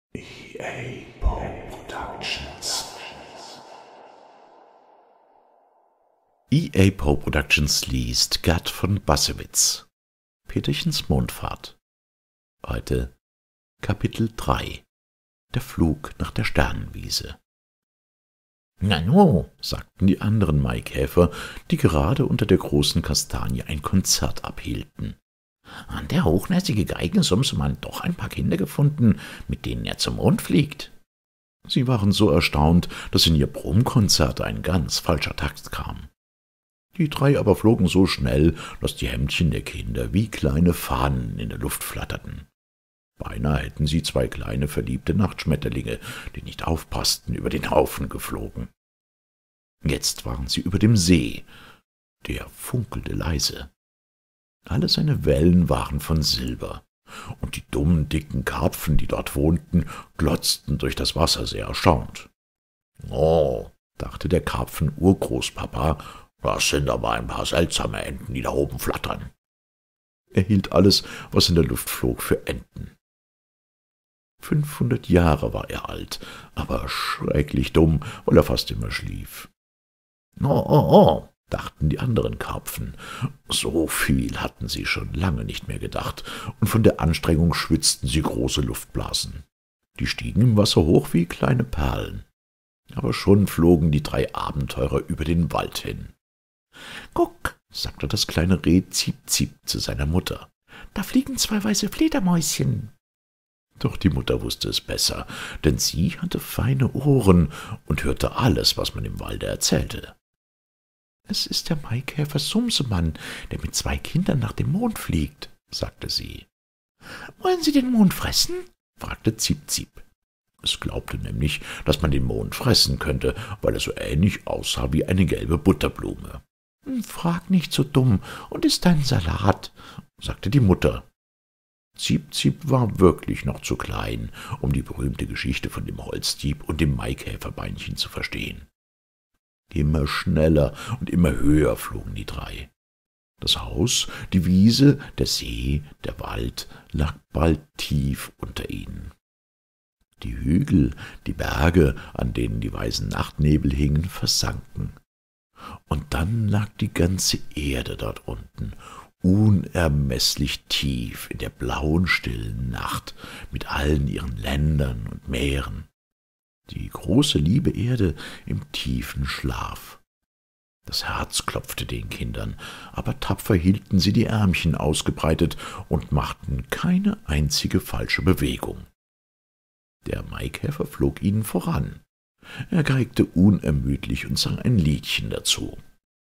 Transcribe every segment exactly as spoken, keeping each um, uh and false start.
E A Poe Productions. E A Poe Productions liest Gerd von Bassewitz. Peterchens Mondfahrt. Heute Kapitel drei. Der Flug nach der Sternenwiese. »Nanu«, sagten die anderen Maikäfer, die gerade unter der großen Kastanie ein Konzert abhielten. »Hat der hochnäsige Geigensumsemann doch ein paar Kinder gefunden, mit denen er zum Mond fliegt?« Sie waren so erstaunt, dass in ihr Brummkonzert ein ganz falscher Takt kam. Die drei aber flogen so schnell, dass die Hemdchen der Kinder wie kleine Fahnen in der Luft flatterten. Beinahe hätten sie zwei kleine verliebte Nachtschmetterlinge, die nicht aufpassten, über den Haufen geflogen. Jetzt waren sie über dem See. Der funkelte leise. Alle seine Wellen waren von Silber, und die dummen, dicken Karpfen, die dort wohnten, glotzten durch das Wasser sehr erstaunt. »Oh«, dachte der Karpfen-Urgroßpapa, »das sind aber ein paar seltsame Enten, die da oben flattern.« Er hielt alles, was in der Luft flog, für Enten. Fünfhundert Jahre war er alt, aber schrecklich dumm, weil er fast immer schlief. »Oh, oh, oh«, dachten die anderen Karpfen. So viel hatten sie schon lange nicht mehr gedacht, und von der Anstrengung schwitzten sie große Luftblasen. Die stiegen im Wasser hoch wie kleine Perlen. Aber schon flogen die drei Abenteurer über den Wald hin. »Guck«, sagte das kleine Reh Ziep-Ziep zu seiner Mutter, »da fliegen zwei weiße Fledermäuschen.« Doch die Mutter wusste es besser, denn sie hatte feine Ohren und hörte alles, was man im Walde erzählte. »Es ist der Maikäfer Sumsemann, der mit zwei Kindern nach dem Mond fliegt«, sagte sie. »Wollen Sie den Mond fressen?« fragte Ziep-Ziep. Es glaubte nämlich, dass man den Mond fressen könnte, weil er so ähnlich aussah wie eine gelbe Butterblume. »Frag nicht so dumm und iss deinen Salat«, sagte die Mutter. Ziep-Ziep war wirklich noch zu klein, um die berühmte Geschichte von dem Holzdieb und dem Maikäferbeinchen zu verstehen. Immer schneller und immer höher flogen die drei. Das Haus, die Wiese, der See, der Wald lag bald tief unter ihnen. Die Hügel, die Berge, an denen die weißen Nachtnebel hingen, versanken. Und dann lag die ganze Erde dort unten, unermeßlich tief in der blauen, stillen Nacht mit allen ihren Ländern und Meeren. Die große, liebe Erde im tiefen Schlaf. Das Herz klopfte den Kindern, aber tapfer hielten sie die Ärmchen ausgebreitet und machten keine einzige falsche Bewegung. Der Maikäfer flog ihnen voran. Er geigte unermüdlich und sang ein Liedchen dazu.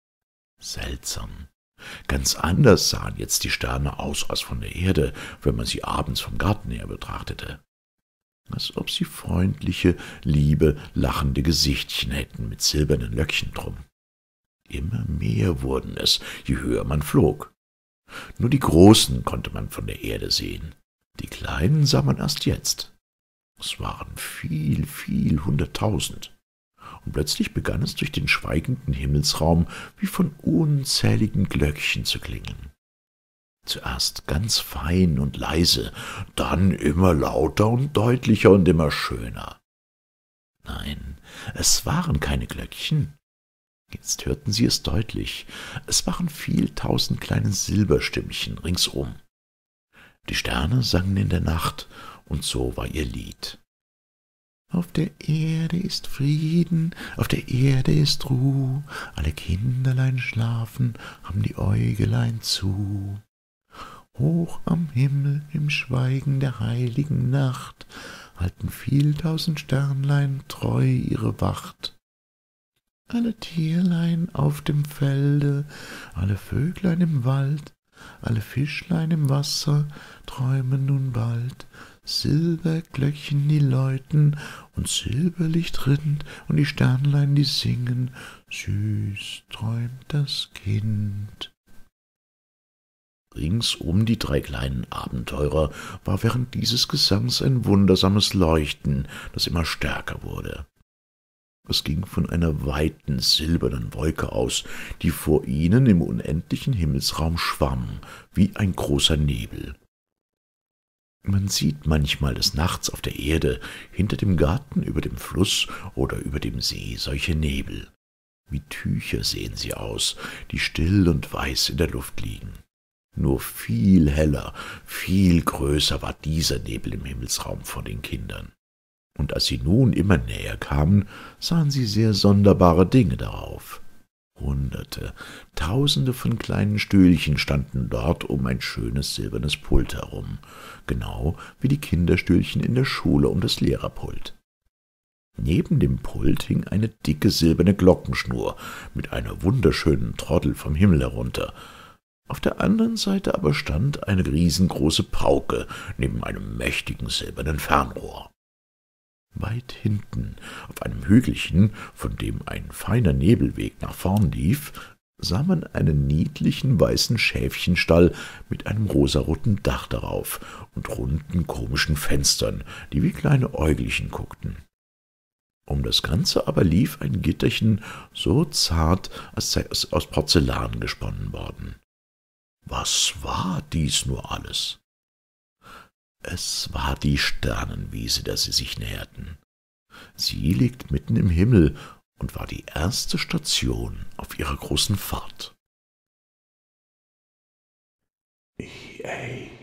Seltsam. Ganz anders sahen jetzt die Sterne aus als von der Erde, wenn man sie abends vom Garten her betrachtete. Als ob sie freundliche, liebe, lachende Gesichtchen hätten mit silbernen Löckchen drum. Immer mehr wurden es, je höher man flog. Nur die Großen konnte man von der Erde sehen, die Kleinen sah man erst jetzt. Es waren viel, viel hunderttausend. Und plötzlich begann es durch den schweigenden Himmelsraum wie von unzähligen Glöckchen zu klingen. Zuerst ganz fein und leise, dann immer lauter und deutlicher und immer schöner. Nein, es waren keine Glöckchen. Jetzt hörten sie es deutlich. Es waren viel tausend kleine Silberstimmchen ringsum. Die Sterne sangen in der Nacht, und so war ihr Lied. Auf der Erde ist Frieden, auf der Erde ist Ruh, alle Kinderlein schlafen, haben die Äugelein zu. Hoch am Himmel im Schweigen der heiligen Nacht halten viel tausend Sternlein treu ihre Wacht. Alle Tierlein auf dem Felde, alle Vöglein im Wald, alle Fischlein im Wasser träumen nun bald. Silberglöckchen, die läuten und Silberlicht rinnt und die Sternlein, die singen, süß träumt das Kind. Rings um die drei kleinen Abenteurer war während dieses Gesangs ein wundersames Leuchten, das immer stärker wurde. Es ging von einer weiten, silbernen Wolke aus, die vor ihnen im unendlichen Himmelsraum schwamm, wie ein großer Nebel. Man sieht manchmal des Nachts auf der Erde, hinter dem Garten, über dem Fluss oder über dem See solche Nebel. Wie Tücher sehen sie aus, die still und weiß in der Luft liegen. Nur viel heller, viel größer war dieser Nebel im Himmelsraum vor den Kindern. Und als sie nun immer näher kamen, sahen sie sehr sonderbare Dinge darauf. Hunderte, Tausende von kleinen Stühlchen standen dort um ein schönes silbernes Pult herum, genau wie die Kinderstühlchen in der Schule um das Lehrerpult. Neben dem Pult hing eine dicke silberne Glockenschnur mit einer wunderschönen Troddel vom Himmel herunter. Auf der anderen Seite aber stand eine riesengroße Pauke neben einem mächtigen silbernen Fernrohr. Weit hinten, auf einem Hügelchen, von dem ein feiner Nebelweg nach vorn lief, sah man einen niedlichen weißen Schäfchenstall mit einem rosaroten Dach darauf und runden komischen Fenstern, die wie kleine Äugelchen guckten. Um das Ganze aber lief ein Gitterchen so zart, als sei es aus Porzellan gesponnen worden. Was war dies nur alles? Es war die Sternenwiese, der sie sich näherten. Sie liegt mitten im Himmel und war die erste Station auf ihrer großen Fahrt. E A